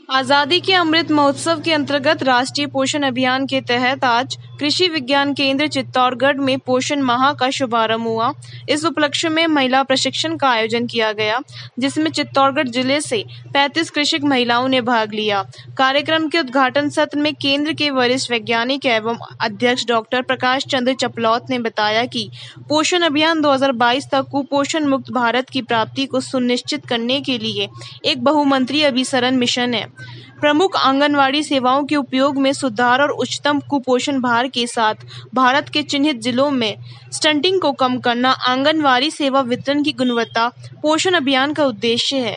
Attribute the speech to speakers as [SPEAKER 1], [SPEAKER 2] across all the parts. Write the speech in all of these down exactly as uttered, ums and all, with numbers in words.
[SPEAKER 1] आजादी के अमृत महोत्सव के अंतर्गत राष्ट्रीय पोषण अभियान के तहत आज कृषि विज्ञान केंद्र चित्तौड़गढ़ में पोषण माह का शुभारंभ हुआ। इस उपलक्ष्य में महिला प्रशिक्षण का आयोजन किया गया, जिसमें चित्तौड़गढ़ जिले से पैंतीस कृषक महिलाओं ने भाग लिया। कार्यक्रम के उद्घाटन सत्र में केंद्र के वरिष्ठ वैज्ञानिक एवं अध्यक्ष डॉक्टर प्रकाश चंद्र चपलौत ने बताया कि पोषण अभियान दो हज़ार बाईस तक कुपोषण मुक्त भारत की प्राप्ति को सुनिश्चित करने के लिए एक बहुमंत्रीय अभिसरण मिशन है। प्रमुख आंगनवाड़ी सेवाओं के उपयोग में सुधार और उच्चतम कुपोषण भार के साथ भारत के चिन्हित जिलों में स्टंटिंग को कम करना आंगनवाड़ी सेवा वितरण की गुणवत्ता पोषण अभियान का उद्देश्य है।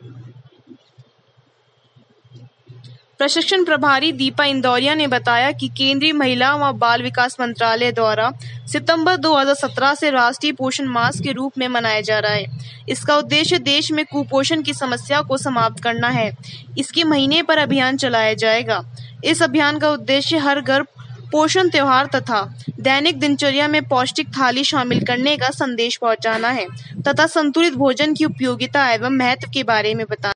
[SPEAKER 1] प्रशिक्षण प्रभारी दीपा इंदौरिया ने बताया कि केंद्रीय महिला व बाल विकास मंत्रालय द्वारा सितंबर दो हज़ार सत्रह से राष्ट्रीय पोषण मास के रूप में मनाया जा रहा है। इसका उद्देश्य देश में कुपोषण की समस्या को समाप्त करना है। इसके महीने पर अभियान चलाया जाएगा। इस अभियान का उद्देश्य हर घर पोषण त्योहार तथा दैनिक दिनचर्या में पौष्टिक थाली शामिल करने का संदेश पहुंचाना है तथा संतुलित भोजन की उपयोगिता एवं महत्व के बारे में बताना।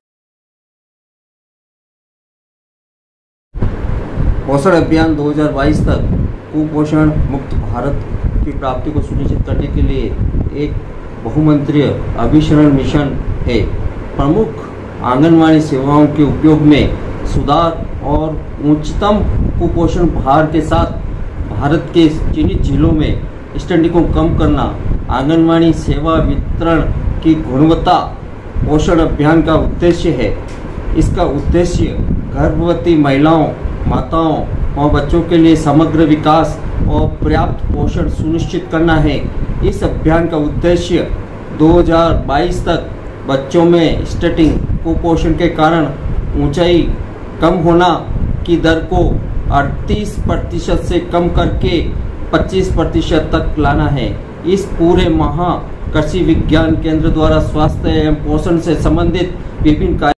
[SPEAKER 2] पोषण अभियान दो हज़ार बाईस तक कुपोषण मुक्त भारत की प्राप्ति को सुनिश्चित करने के लिए एक बहुमंत्रीय अभिसरण मिशन है। प्रमुख आंगनवाड़ी सेवाओं के उपयोग में सुधार और उच्चतम कुपोषण भार के साथ भारत के चिन्हित जिलों में स्टंटिंग को कम करना आंगनवाड़ी सेवा वितरण की गुणवत्ता पोषण अभियान का उद्देश्य है। इसका उद्देश्य गर्भवती महिलाओं, माताओं और बच्चों के लिए समग्र विकास और पर्याप्त पोषण सुनिश्चित करना है। इस अभियान का उद्देश्य दो हज़ार बाईस तक बच्चों में स्टंटिंग कुपोषण के कारण ऊंचाई कम होना की दर को अड़तीस प्रतिशत से कम करके पच्चीस प्रतिशत तक लाना है। इस पूरे माह कृषि विज्ञान केंद्र द्वारा स्वास्थ्य एवं पोषण से संबंधित विभिन्न